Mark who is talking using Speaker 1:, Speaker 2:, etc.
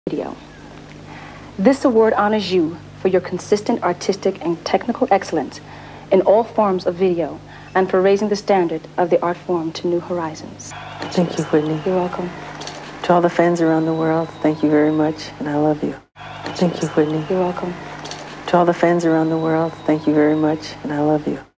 Speaker 1: Video. This award honors you for your consistent artistic and technical excellence in all forms of video and for raising the standard of the art form to new horizons.
Speaker 2: Thank you, Whitney.
Speaker 1: You're welcome.
Speaker 2: To all the fans around the world, thank you very much, and I love you. Thank you, Whitney.
Speaker 1: You're welcome.
Speaker 2: To all the fans around the world, thank you very much, and I love you.